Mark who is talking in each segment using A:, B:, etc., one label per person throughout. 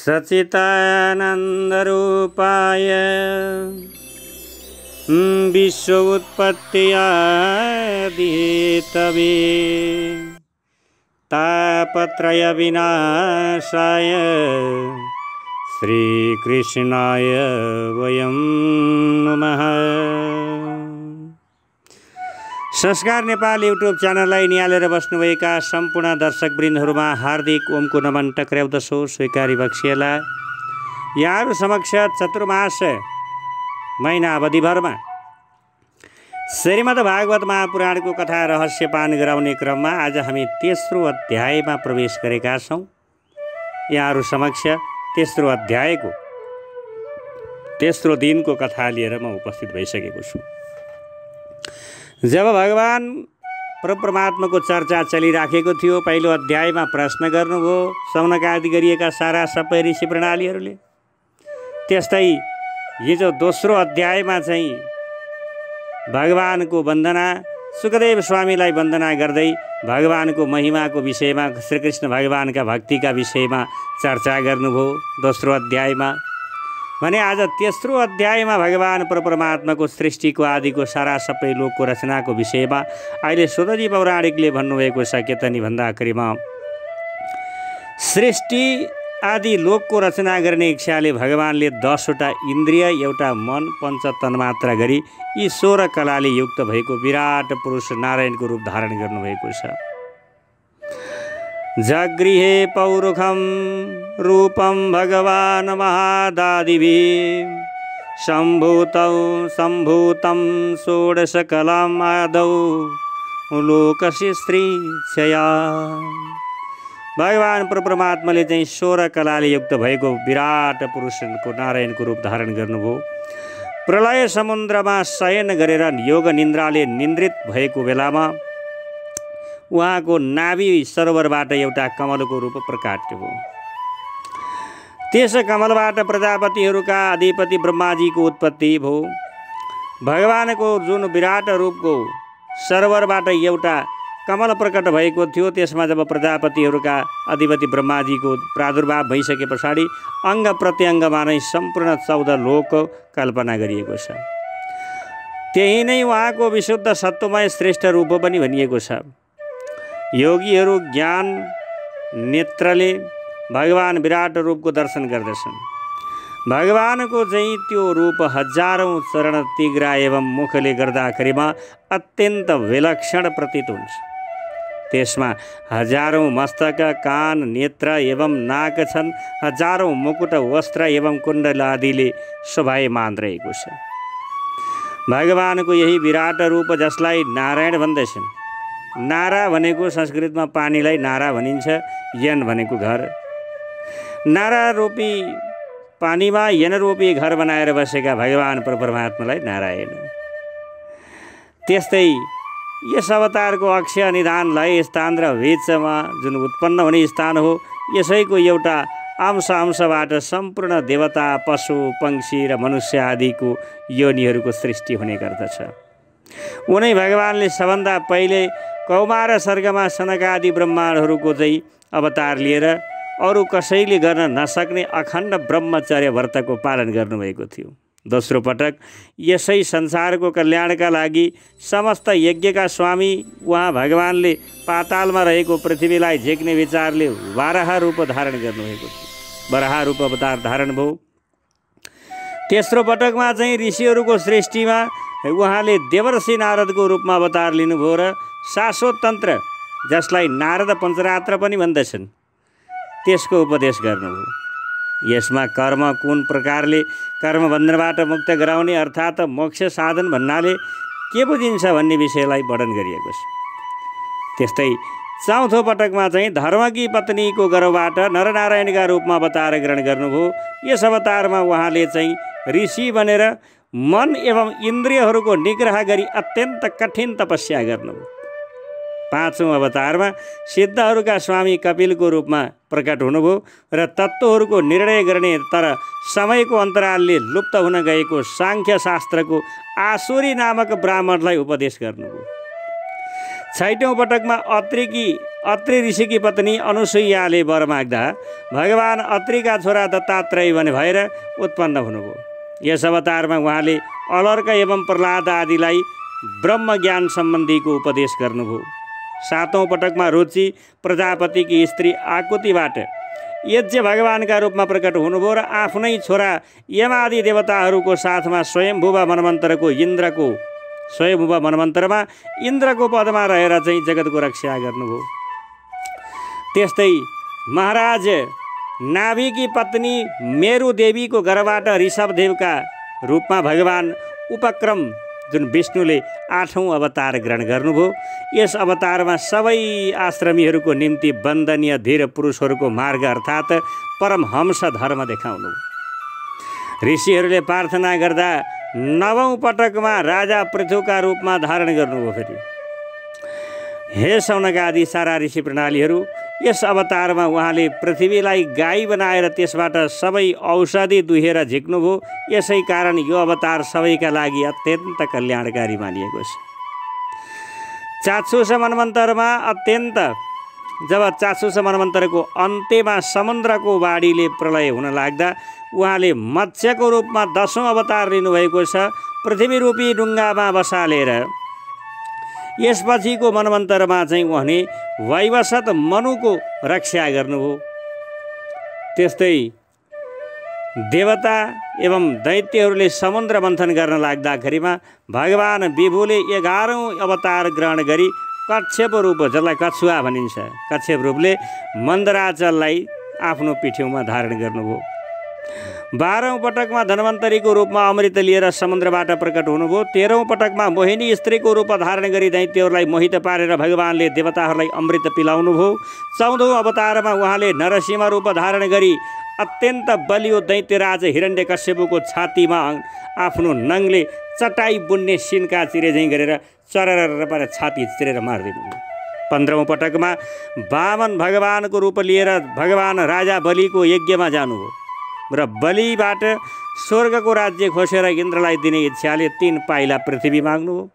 A: सच्चिदानन्दरूपाय विश्वोत्पत्त्यादिहेतवे तापत्रयविनाशाय श्रीकृष्णाय वयं नमः। संस्कार नेपाल युट्युब च्यानललाई निहालेर बस्नुभएका सम्पूर्ण दर्शकवृन्दहरूमा हार्दिक ओमको नमन टक्र्याउँदछु। स्वीकारी बक्सिएला। यहाँहरू समक्ष चतुर्मास महिना अवधिभरमा श्रीमद् भागवत महापुराणको कथा रहस्यपान गराउने क्रममा आज हामी तेस्रो अध्यायमा प्रवेश गरेका छौँ। यहाँहरू समक्ष तेस्रो अध्यायको तेस्रो दिनको कथा लिएर म उपस्थित भइसकेको छु। जब भगवान परमात्माको चर्चा चलिराखेको थियो, पहिलो अध्यायमा प्रश्न गर्नुभयो सौनक आदि गरिएका सारा सबै ऋषि प्रणालीहरूले। त्यस्तै हिजो दोस्रो अध्यायमा चाहिँ भगवानको वन्दना, सुखदेव स्वामीलाई वन्दना गर्दै भगवानको महिमाको विषयमा, श्रीकृष्ण भगवानका भक्तिका विषयमा चर्चा गर्नुभयो दोस्रो अध्यायमा। भने आज तेस्रो अध्यायमा भगवान परमात्माको सृष्टिको आदिको सारा सबै लोकको रचनाको विषयमा अहिले सुतजी पौराणिकले भन्नुभएको छ के त नि भन्दाखेरिमा सृष्टि आदि लोकको रचना गर्ने इच्छाले भगवानले 10वटा इन्द्रिय, एउटा मन, पञ्चतन्मात्रा गरी यी 16 कलाले युक्त भएको विराट पुरुष नारायणको रूप धारण गर्नुभएको छ। जगृहे पौरुखं रूपं भगवान् महादादिभिः सम्भूतं षोडशकलाम् आदौ लोकशिश्रीच्छया। भगवान परमात्माले चाहिँ 16 कलाले युक्त भएको विराट पुरुषको नारायणको रूप धारण गर्नुभयो। प्रलय समुद्रमा शयन गरेर योग निन्द्राले निन्द्रित भएको बेलामा उहाँको नाभि सरोवरबाट एउटा कमलको रूप प्रकाट्य भयो। त्यस कमलबाट प्रजापतिहरूका अधिपति ब्रह्माजीको उत्पत्ति भयो। भगवानको जुन विराट रूपको सरोवरबाट एउटा कमल प्रकट भएको थियो, त्यसमा जब प्रजापतिहरूका अधिपति ब्रह्माजीको प्रादुर्भाव भइसके पछाडि अङ्ग प्रत्यङ्गमा नै सम्पूर्ण 14 लोक कल्पना गरिएको छ। त्यही नै उहाँको विशुद्ध सत्वमय श्रेष्ठ रूप पनि भनिएको छ। योगीहरू ज्ञान नेत्रले भगवान विराट रूपको दर्शन गर्दछन्। भगवानको चाहिँ त्यो रूप हजारौं चरण तिग्रा एवं मुखले गर्दाखेरिमा अत्यन्त विलक्षण प्रतीत हुन्छ। त्यसमा हजारौं मस्तक, कान, नेत्र एवं नाक छन्। हजारौं मुकुट, वस्त्र एवं कुण्डल आदिले शोभायमान रहेको छ। भगवानको यही विराट रूप जसलाई नारायण भन्दछन्। नारा भनेको संस्कृतमा पानीलाई नारा भनिन्छ, यन भनेको घर। नारा रूपी पानीमा यन रूपी घर बनाएर बसेका भगवान परमात्मालाई नारायण। त्यस्तै यस अवतारको अक्षय निधान लय स्थान र वीचमा जुन उत्पन्न हुने स्थान हो, यसैको एउटा अंशबाट सम्पूर्ण देवता, पशु, पंक्षी र मनुष्य आदिको योनिहरूको सृष्टि हुने गर्दछ। उनै भगवानले सबभन्दा पहिले कौमार सर्गमा सनकादि ब्रह्माण्डहरूको चाहिँ अवतार लिएर अरू कसैले गर्न नसक्ने अखण्ड ब्रह्मचर्य व्रतको पालन गर्नुभएको थियो। दोस्रो पटक यसै संसारको कल्याणका लागि समस्त यज्ञका स्वामी उहाँ भगवानले पातालमा रहेको पृथ्वीलाई झेक्ने विचारले वराह रूप धारण गर्नुभएको थियो। वराह रूप अवतार धारण भयो। तेस्रो पटकमा चाहिँ ऋषिहरूको सृष्टिमा उहाँले देवर्षि नारदको रूपमा अवतार लिनुभयो र शाश्वत तन्त्र, जसलाई नारद पञ्चरात्र पनि भन्दछन्, त्यसको उपदेश गर्नुभयो। यसमा कर्म कुन प्रकारले कर्मबन्धनबाट मुक्त गराउने अर्थात् मोक्ष साधन भन्नाले के बुझिन्छ भन्ने विषयलाई वर्णन गरिएको छ। त्यस्तै चौथो पटकमा चाहिँ धर्मकी पत्नीको गर्भबाट नरनारायणका रूपमा अवतार ग्रहण गर्नुभयो। यस अवतारमा उहाँले चाहिँ ऋषि बनेर मन एवं इन्द्रियहरूको निग्रह गरी अत्यन्त कठिन तपस्या गर्नुभयो। पाँचौं अवतारमा सिद्धहरूका स्वामी कपिलको रूपमा प्रकट हुनुभयो र तत्त्वहरूको निर्णय गर्ने तर समयको अन्तरालले लुप्त हुन गएको सांख्य शास्त्रको आसुरी नामक ब्राह्मणलाई उपदेश गर्नुभयो। छैटौं पटकमा अत्रि ऋषिकी पत्नी अनुसुईयाले वर माग्दा भगवान अत्रिका छोरा दत्तात्रेय भने भएर उत्पन्न हुनुभयो। यस अवतारमा उहाँले अलर्क एवं प्रह्लाद आदिलाई ब्रह्म ज्ञान सम्बन्धीको उपदेश गर्नुभयो। 7औं पटकमा रुचि प्रजापतिकी स्त्री आकुतिबाट यज्ञ भगवानका रूपमा प्रकट हुनुभयो र आफ्नै छोरा यमादि देवताहरूको साथमा स्वयम्भुवा मनमन्त्रमा इन्द्रको पदमा रहेर चाहिँ जगतको रक्षा गर्नुभयो। त्यस्तै महाराज नाभिकी पत्नी मेरु देवीको गर्भबाट ऋषभदेवका रूपमा भगवान उपक्रम जुन विष्णुले 8औं अवतार ग्रहण गर्नुभयो। यस अवतारमा सबै आश्रमीहरूको निम्ति वन्दनीय धीर पुरुषहरूको मार्ग अर्थात् परमहंस धर्म देखाउनुभयो। ऋषिहरूले प्रार्थना गर्दा 9औं पटकमा राजा पृथुका रूपमा धारण गर्नुभयो। फेरि हे सौनकादि सारा ऋषि प्रणालीहरू, यस अवतारमा उहाँले पृथ्वीलाई गाई बनाएर त्यसबाट सबै औषधि दुहेर झिक्नुभयो। यसै कारण यो अवतार सबैका लागि अत्यन्त कल्याणकारी मानिएको छ। चाक्षुष मनमन्तरमा जब चाक्षुष मनमन्तरको अन्त्यमा समुद्रको बाढीले प्रलय हुन लाग्दा उहाँले मत्स्यको रूपमा 10औं अवतार लिनुभएको छ, पृथ्वी रूपी ढुङ्गामा बसालेर। यसपछिको मनमन्तरमा चाहिँ उहाँले वैवस्वत मनुको रक्षा गर्नुभयो। त्यस्तै देवता एवं दैत्यहरूले समुद्र मन्थन गर्न लाग्दाखेरिमा भगवान विभुले 11औं अवतार ग्रहण गरी कच्छप रूप, जसलाई कछुवा भनिन्छ, कच्छप रूपले मन्दराचललाई आफ्नो पिठ्यौँमा धारण गर्नुभयो। 12औं पटकमा धन्वन्तरीको रूपमा अमृत लिएर समुद्रबाट प्रकट हुनुभयो। 13औं पटकमा मोहिनी स्त्रीको रूप धारण गरी दैत्यहरूलाई मोहित पारेर भगवानले देवताहरूलाई अमृत पिलाउनुभयो। 14औं अवतारमा उहाँले नरसिंह रूप धारण गरी अत्यन्त बलियो दैत्यराज हिरण्यकश्यपको छातीमा आफ्नो नङले चटाई बुन्ने सिन्का चिरेझैँ गरेर चरेर पारेर छाती चिरेर मारिदिनुभयो। 15औं पटकमा वामन भगवानको रूप लिएर भगवान राजा बलिको यज्ञमा जानुभयो र बलिबाट स्वर्गको राज्य खोसेर इन्द्रलाई दिने इच्छाले 3 पाइला पृथ्वी माग्नुभयो।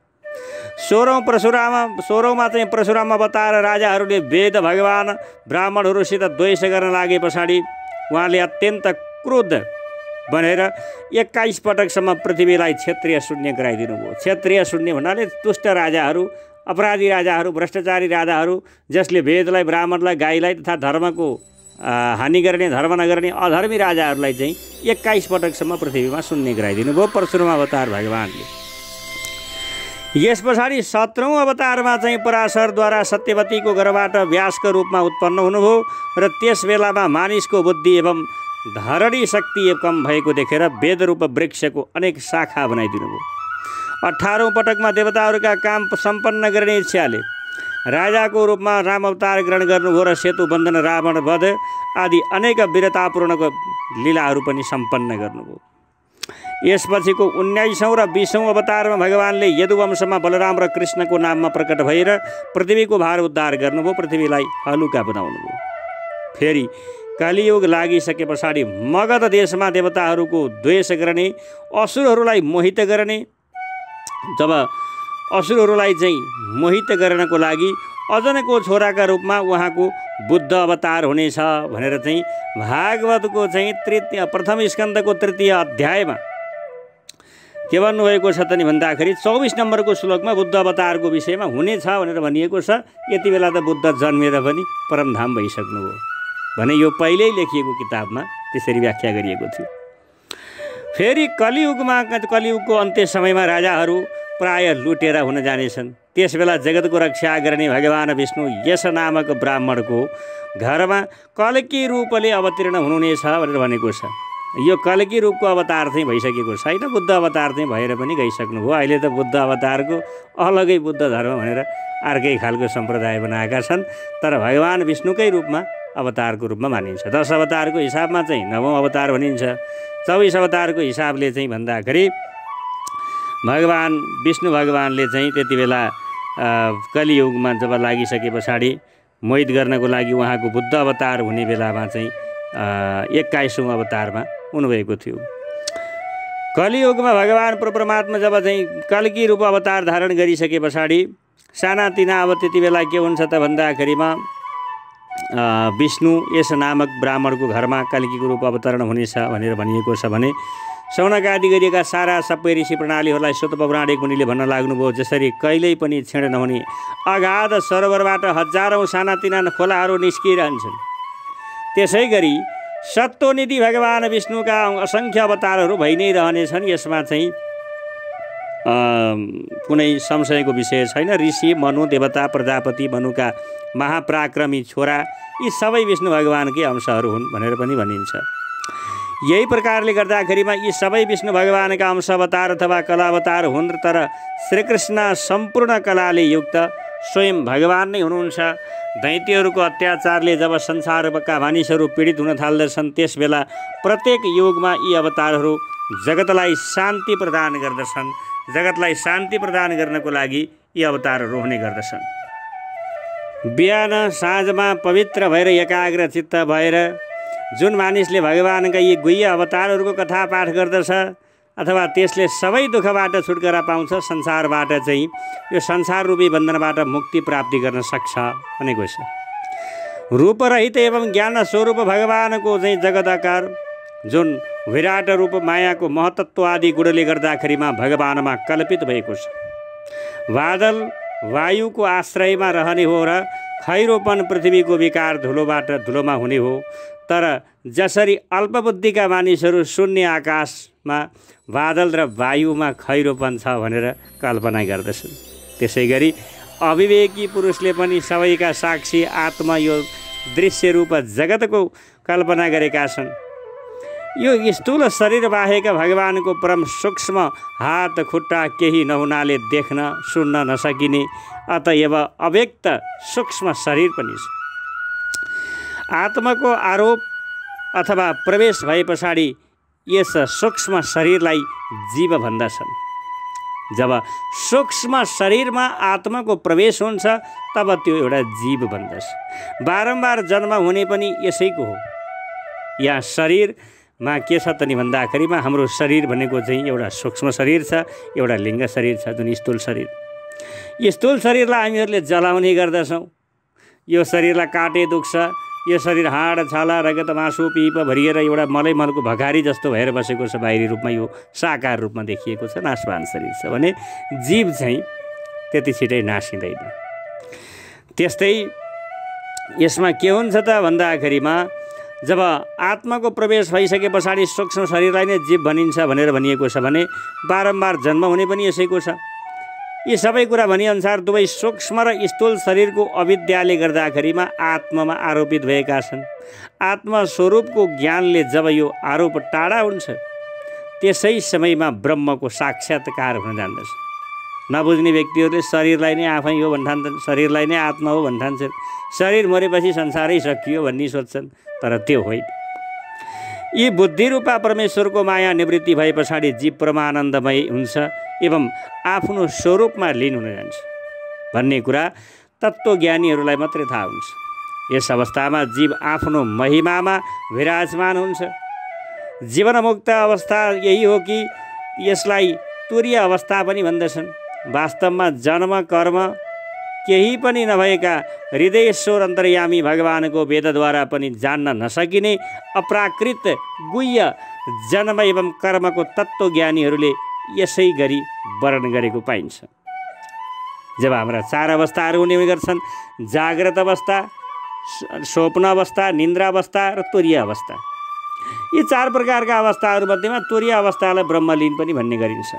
A: 16औंमा चाहिँ परशुराम अवतार राजाहरूले वेद भगवान ब्राह्मणहरूसित द्वेष गर्न लागे पछाडि उहाँले अत्यन्त क्रोध बनेर 21 पटकसम्म पृथ्वीलाई क्षत्रिय शून्य गराइदिनु भयो। क्षत्रिय शून्य भन्नाले दुष्ट राजाहरू, अपराधी राजाहरू, भ्रष्टाचारी राजाहरू, जसले वेदलाई, ब्राह्मणलाई, गाईलाई तथा धर्मको हानि गर्ने, धर्म नगर्ने अधर्मी राजाहरूलाई चाहिँ 21 पटकसम्म पृथ्वीमा शून्य गराइदिनु भयो परशुराम अवतार भगवानले। यस पछाडि 17औं अवतारमा चाहिँ पराशरद्वारा सत्यवतीको गर्भबाट व्यासको रूपमा उत्पन्न हुनुभयो र त्यस बेलामा मानिसको बुद्धि एवं धरणी शक्ति कम भएको देखेर वेदरूप वृक्षको अनेक शाखा बनाइदिनु भयो। 18औं पटकमा देवताहरूका काम सम्पन्न गर्ने इच्छाले राजाको रूपमा राम अवतार ग्रहण गर्नुभयो र सेतु बन्धन, रावण वध आदि अनेक वीरतापूर्णको लीलाहरू पनि सम्पन्न गर्नुभयो। यसपछिको 19औं र 20औं अवतारमा भगवानले यदुवंशमा बलराम र कृष्णको नाममा प्रकट भएर पृथ्वीको भार उद्धार गर्नुभयो, पृथ्वीलाई हलुका बनाउनुभयो। फेरि कलियुग लागिसके पछाडि मगध देशमा देवताहरूको द्वेष गर्ने, असुरहरूलाई मोहित गर्ने, जब असुरहरूलाई चाहिँ मोहित गर्नको लागि अजनको छोराका रूपमा उहाँको बुद्ध अवतार हुनेछ भनेर चाहिँ भागवतको चाहिँ प्रथम स्कन्धको 3औं अध्यायमा के भन्नुभएको छ त नि भन्दाखेरि 24 नम्बरको श्लोकमा बुद्ध अवतारको विषयमा हुनेछ भनेर भनिएको छ। यति बेला त बुद्ध जन्मेर पनि परमधाम भइसक्नुभयो भने यो पहिल्यै लेखिएको किताबमा त्यसरी व्याख्या गरिएको थियो। फेरि कलियुगको अन्त्य समयमा राजाहरू प्राय लुटेर हुन जानेछन्। त्यसबेला जगतको रक्षा गर्ने भगवान विष्णु यस नामक ब्राह्मणको घरमा कल्की रूपले अवतीर्ण हुनुहुनेछ भनेर भनेको छ। यो कल्की रूपको अवतार चाहिँ भइसकेको छैन, बुद्ध अवतार चाहिँ भएर पनि गइसक्नुभयो। अहिले त बुद्ध अवतारको अलगै बुद्ध धर्म भनेर अर्कै खालको सम्प्रदाय बनाएका छन्, तर भगवान विष्णुकै रूपमा अवतारको रूपमा मानिन्छ। 10 अवतारको हिसाबमा चाहिँ 9औं अवतार भनिन्छ। 24 अवतारको हिसाबले चाहिँ भन्दाखेरि भगवान विष्णु भगवानले चाहिँ त्यति बेला कलियुगमा जब लागिसके पछाडि मोहित गर्नको लागि उहाँको बुद्ध अवतार हुने बेलामा चाहिँ 21औं अवतारमा हुनुभएको थियो। कलियुगमा भगवान परमात्मा जब चाहिँ कल्की रूप अवतार धारण गरिसके पछाडि सानातिना अब त्यति बेला के हुन्छ त भन्दाखेरिमा विष्णु यस नामक ब्राह्मणको घरमा कल्कीको रूप अवतरण हुनेछ भनेर भनिएको छ भने शौनक आदि गरिएका सारा सबै ऋषि प्रणालीहरूलाई स्वत पौराणिक मुनिले भन्न लाग्नुभयो जसरी कहिल्यै पनि क्षीण नहुने अगाध सरोवरबाट हजारौँ सानातिना खोलाहरू निस्किरहन्छन् त्यसै गरी सत्वनिधि भगवान विष्णुका असङ्ख्य अवतारहरू भइ नै रहनेछन्। यसमा चाहिँ कुनै संशयको विषय छैन। ऋषि मनु देवता प्रजापति मनुका महापराक्रमी छोरा यी सबै विष्णु भगवानकै अंशहरू हुन् भनेर पनि भनिन्छ। यही प्रकारले गर्दाखेरिमा यी सबै विष्णु भगवानका अंश अवतार अथवा कला अवतार हुन्। तर श्रीकृष्ण सम्पूर्ण कलाले युक्त स्वयं भगवान नै हुनुहुन्छ। दैत्यहरूको अत्याचारले जब संसारका मानिसहरू पीडित हुन थाल्दछन् त्यसबेला प्रत्येक युगमा यी अवतारहरू जगतलाई शान्ति प्रदान गर्दछन्। जगतलाई शान्ति प्रदान गर्नको लागि यी अवतारहरू हुने गर्दछन्। बिहान साँझमा पवित्र भएर एकाग्र चित्त भएर जुन मानिसले भगवानका यी गुह्य अवतारहरूको कथा पाठ गर्दछ अथवा त्यसले सबै दुःखबाट छुटकारा पाउँछ, संसारबाट चाहिँ यो संसार रूपी बन्धनबाट मुक्ति प्राप्ति गर्न सक्छ भनेको छ। रूपरहित एवं ज्ञान स्वरूप भगवानको चाहिँ जगदाकार जुन विराट रूप मायाको महतत्व आदि गुणले गर्दाखेरिमा भगवानमा कल्पित भएको छ। बादल वायुको आश्रयमा रहने हो र खैरोपन पृथ्वीको विकार धुलोबाट धुलोमा हुने हो। तर जसरी अल्पबुद्धिका मानिसहरू शून्य आकाशमा बादल र वायुमा खैरोपन छ भनेर कल्पना गर्दछन्, त्यसै गरी अविवेकी पुरुषले पनि सबैका साक्षी आत्मा यो दृश्य रूप जगतको कल्पना गरेका छन्। यो स्थूल शरीर बाहेक भगवानको परम सूक्ष्म हात खुट्टा केही नहुनाले देख्न सुन्न नसकिने अतएव अव्यक्त सूक्ष्म शरीर पनि छ। आत्माको आरोप अथवा प्रवेश भए पछाडि यस सूक्ष्म शरीरलाई जीव भन्दछन्। जब सूक्ष्म शरीरमा आत्माको प्रवेश हुन्छ तब त्यो एउटा जीव भन्दछ। बारम्बार जन्म हुने पनि यसैको हो। यहाँ शरीरमा के छ त नि भन्दाखेरिमा हाम्रो शरीर भनेको चाहिँ एउटा सूक्ष्म शरीर छ, एउटा लिङ्ग शरीर छ, जुन स्थूल शरीर। यो स्थूल शरीरलाई हामीहरूले जलाउने गर्दछौँ। यो शरीरलाई काटे दुख्छ। यो शरीर हाड छाला रगत मासु पिप भरिएर एउटा मलै मलको भकारी जस्तो भएर बसेको छ। बाहिरी रूपमा यो साकार रूपमा देखिएको छ, नाशवान शरीर छ भने जीव चाहिँ त्यति छिटै नासिँदैन। त्यस्तै यसमा के हुन्छ त भन्दाखेरिमा जब आत्माको प्रवेश भइसके पछाडि सूक्ष्म शरीरलाई नै जीव भनिन्छ भनेर भनिएको छ भने बारम्बार जन्म हुने पनि यसैको छ। यी सबै कुरा भनिअनुसार दुवै सूक्ष्म र स्थूल शरीरको अविद्याले गर्दाखेरिमा आत्मामा आरोपित भएका छन्। आत्मा स्वरूपको ज्ञानले जब यो आरोप टाढा हुन्छ त्यसै समयमा ब्रह्मको साक्षात्कार हुन जान्दछ। नबुझ्ने व्यक्तिहरूले शरीरलाई नै आफै हो भन्ठान्छन्, शरीरलाई नै आत्मा हो भन्ठान्छन्। शरीर मरेपछि संसारै सकियो भन्ने सोध्छन्, तर त्यो होइन। यी बुद्धिरूपा परमेश्वरको माया निवृत्ति भए पछाडि जीव परमानन्दमय हुन्छ एवं आफ्नो स्वरूपमा लीन हुन जान्छ भन्ने कुरा तत्त्वज्ञानीहरूलाई मात्रै थाहा हुन्छ। यस अवस्थामा जीव आफ्नो महिमामा विराजमान हुन्छ। जीवनमुक्त अवस्था यही हो कि यसलाई तुरीय अवस्था पनि भन्दछन्। वास्तवमा जन्म कर्म केही पनि नभएका हृदयेश्वर अन्तर्यामी भगवानको वेदद्वारा पनि जान्न नसकिने अप्राकृत गुह्य जन्म एवं कर्मको तत्त्वज्ञानीहरूले यसै गरी वर्णन गरेको पाइन्छ। जब हाम्रा चार अवस्थाहरू हुने गर्छन्, जाग्रत अवस्था, स्वप्न अवस्था, निन्द्रा अवस्था र तुरीय अवस्था। यी चार प्रकारका अवस्थाहरूमध्येमा तुरीय अवस्थालाई ब्रह्मलीन पनि भन्ने गरिन्छ।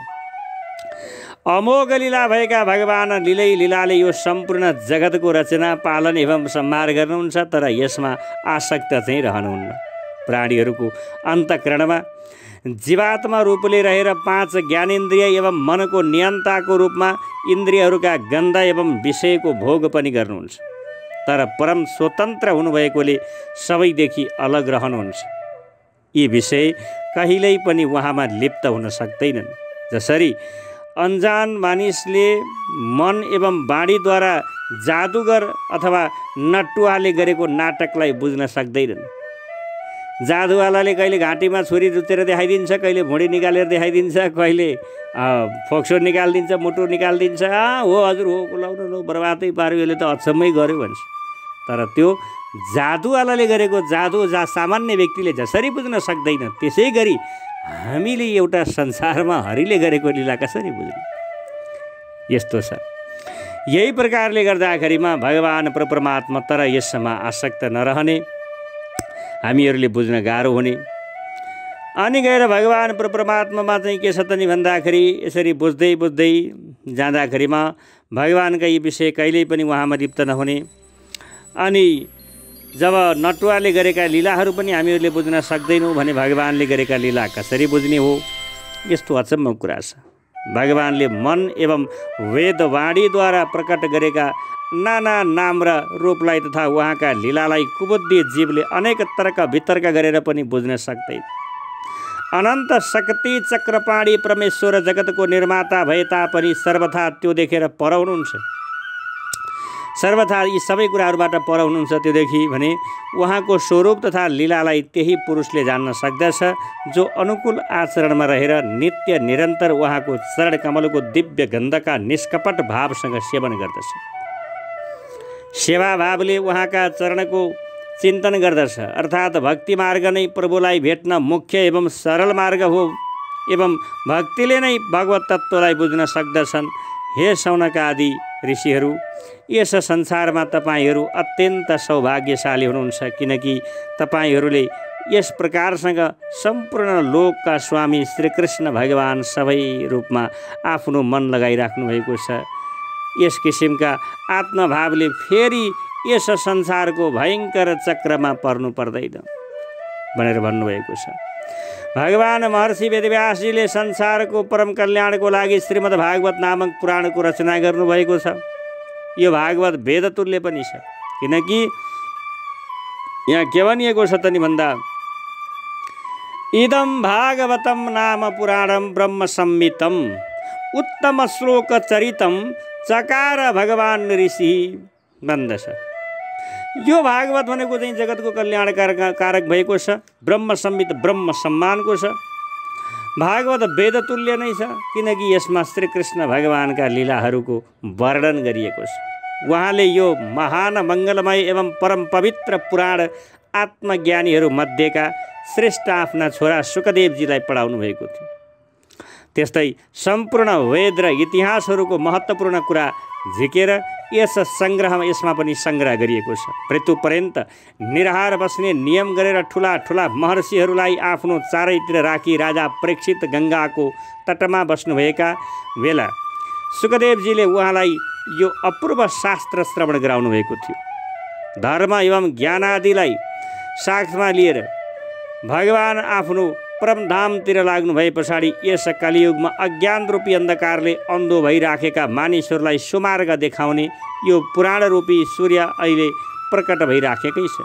A: अमोघ लीला भएका भगवान लीलाले यो सम्पूर्ण जगतको रचना पालन एवं संहार गर्नुहुन्छ, तर यसमा आसक्त चाहिँ रहनुहुन्न। प्राणीहरूको अन्तःकरणमा जीवात्मा रूपले रहेर 5 ज्ञानेन्द्रिय एवं मनको नियन्ताको रूपमा इन्द्रियहरूका गन्ध एवं विषयको भोग पनि गर्नुहुन्छ। तर परम स्वतन्त्र हुनुभएकोले सबैदेखि अलग रहनुहुन्छ। यी विषय कहिल्यै पनि उहाँमा लिप्त हुन सक्दैनन्। जसरी अनजान मानिसले मन एवं बाणीद्वारा जादुगर अथवा नटुवाले गरेको नाटकलाई बुझ्न सक्दैनन्। जादुवालाले कहिले घाँटीमा छुरी रुचेर देखाइदिन्छ, कहिले भुँडी निकालेर देखाइदिन्छ, कहिले फोक्सो निकालिदिन्छ, मुटु निकालिदिन्छ। हो हजुर हो, लाउनु लो बर्बादै पार्यो, यसले त अचम्मै गर्यो भन्छ। तर त्यो जादुवालाले गरेको जादु सामान्य व्यक्तिले जसरी बुझ्न सक्दैन, त्यसै गरी हामीले एउटा संसारमा हरिले गरेको लीला कसरी बुझ्ने? यस्तो छ। यही प्रकारले गर्दाखेरिमा भगवान् परमात्मा तर यसमा आसक्त नरहने, हामीहरूले बुझ्न गाह्रो हुने। अनि गएर भगवान् परमात्मामा चाहिँ के छ त नि भन्दाखेरि यसरी बुझ्दै बुझ्दै जाँदाखेरिमा भगवान्का यी विषय कहिल्यै पनि उहाँमा लिप्त नहुने। अनि जब नटुवाले गरेका लीलाहरू पनि हामीहरूले बुझ्न सक्दैनौँ भने भगवान्ले गरेका लीला कसरी बुझ्ने हो? यस्तो अचम्मको कुरा छ। भगवान्ले मन एवं वेदवाणीद्वारा प्रकट गरेका नाना नाम र रूपलाई तथा उहाँका लीलालाई कुबुद्धि जीवले अनेक तर्क वितर्क गरेर पनि बुझ्न सक्दैन। अनन्त शक्ति चक्रपाणी परमेश्वर जगतको निर्माता भए तापनि सर्वथा त्यो देखेर पर हुनुहुन्छ। सर्वथा यी सबै कुराहरूबाट पर हुनुहुन्छ। त्योदेखि भने उहाँको स्वरूप तथा लीलालाई त्यही पुरुषले जान्न सक्दछ जो अनुकूल आचरणमा रहेर नित्य निरन्तर उहाँको चरण कमलको दिव्य गन्धका निष्कपट भावसँग सेवन गर्दछ। सेवा भावले उहाँका चरणको चिन्तन गर्दछ। अर्थात् भक्ति मार्ग नै प्रभुलाई भेट्न मुख्य एवं सरल मार्ग हो एवं भक्तिले नै भगवत तत्त्वलाई बुझ्न सक्दछन्। हे शौनक आदि ऋषिहरू, यस संसारमा तपाईँहरू अत्यन्त सौभाग्यशाली हुनुहुन्छ, किनकि तपाईँहरूले यस प्रकारसँग सम्पूर्ण लोकका स्वामी श्रीकृष्ण भगवान् सबै रूपमा आफ्नो मन लगाइराख्नु भएको छ। यस किसिमका आत्मभावले फेरि यस संसारको भयङ्कर चक्रमा पर्नु पर्दैन भनेर भन्नुभएको छ। भगवान् महर्षि वेदव्यासजीले संसारको परम कल्याणको लागि श्रीमद् भागवत नामक पुराणको रचना गर्नुभएको छ। यो भागवत वेदतुल्य पनि छ, किनकि यहाँ के भनिएको छ त नि भन्दा इदं भागवतं नाम पुराणं ब्रह्म संहितं उत्तम श्लोक चरितं चकार भगवान् ऋषि भन्दछ। यो भागवत भनेको चाहिँ जगतको कल्याण कारक भएको छ, ब्रह्म संहित ब्रह्म सम्मानको छ। भागवत वेदतुल्य नै छ, किनकि यसमा श्रीकृष्ण भगवानका लीलाहरूको वर्णन गरिएको छ। उहाँले यो महान मङ्गलमय एवं परम पवित्र पुराण आत्मज्ञानीहरू मध्येका श्रेष्ठ आफ्ना छोरा सुखदेवजीलाई पढाउनु भएको थियो। त्यस्तै सम्पूर्ण वेद र इतिहासहरूको महत्त्वपूर्ण कुरा झिकेर यसमा पनि सङ्ग्रह गरिएको छ। मृत्युपर्यन्त निराहार बस्ने नियम गरेर ठुला ठुला महर्षिहरूलाई आफ्नो चारैतिर राखी राजा परीक्षित गङ्गाको तटमा बस्नुभएका बेला सुखदेवजीले उहाँलाई यो अपूर्व शास्त्र श्रवण गराउनु भएको थियो। धर्म एवं ज्ञान आदिलाई साथमा लिएर भगवान् आफ्नो परमधामतिर लाग्नु भए पछाडि यस कलियुगमा अज्ञान रूपी अन्धकारले अन्धो भइराखेका मानिसहरूलाई सुमार्ग देखाउने यो पुराण रूपी सूर्य अहिले प्रकट भइराखेकै छ।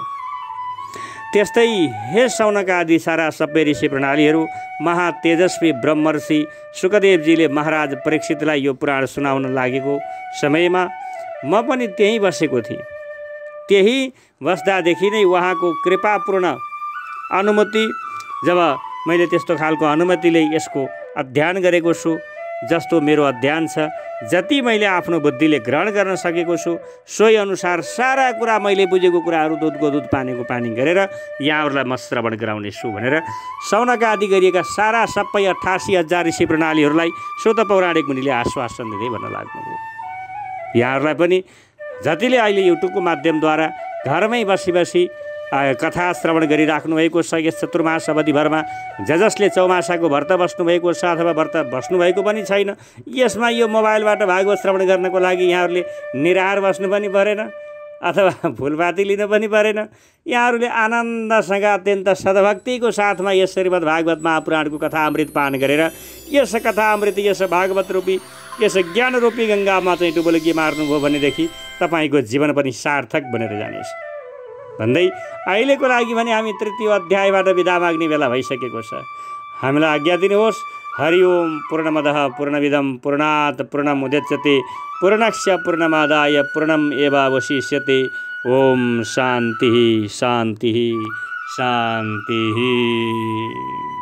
A: त्यस्तै हे शौनक आदि सारा सबै ऋषि प्रणालीहरू महातेजस्वी ब्रह्मर्षि सुखदेवजीले महाराज परीक्षितलाई यो पुराण सुनाउन लागेको समयमा म पनि त्यहीँ बसेको थिएँ। त्यही बस्दादेखि नै उहाँको कृपापूर्ण अनुमति, जब मैले त्यस्तो खालको अनुमतिले यसको अध्ययन गरेको छु, जस्तो मेरो अध्ययन छ, जति मैले आफ्नो बुद्धिले ग्रहण गर्न सकेको छु सोही अनुसार सारा कुरा मैले बुझेको कुराहरू दुधको दुध पानीको पानी गरेर यहाँहरूलाई म श्रवण गराउने छु भनेर शौनक आदि गरिएका सारा सबै 88,000 ऋषि प्रणालीहरूलाई स्वत पौराणिक मुनिले आश्वासन दिँदै भन्न लाग्नुभयो। यहाँहरूलाई पनि जतिले अहिले युट्युबको माध्यमद्वारा घरमै बसी बसी कथा श्रवण गरिराख्नु भएको छ, यस चतुर्मास अवधिभरमा जसले चौमासाको व्रत बस्नुभएको छ अथवा व्रत बस्नुभएको पनि छैन, यसमा यो मोबाइलबाट भागवत श्रवण गर्नको लागि यहाँहरूले निराहार बस्नु पनि परेन अथवा फुलपाती लिन पनि परेन। यहाँहरूले आनन्दसँग अत्यन्त सद्भक्तिको साथमा यस श्रीमद् भागवत महापुराणको कथा अमृत पान गरेर यस कथा अमृत, यस भागवत रूपी, यस ज्ञान रूपी गङ्गामा चाहिँ डुबुल्की मार्नुभयो भनेदेखि तपाईँको जीवन पनि सार्थक बनेर जानेछ भन्दै अहिलेको लागि भने हामी तृतीय अध्यायबाट बिदा माग्ने बेला भइसकेको छ। हामीलाई आज्ञा दिनुहोस्। हरि ओम। पूर्णमदः पूर्णमिदं पूर्णात् पूर्णमुदच्यते पूर्णस्य पूर्णमादाय पूर्णमेवावशिष्यते। ओम शान्तिः शान्तिः शान्तिः।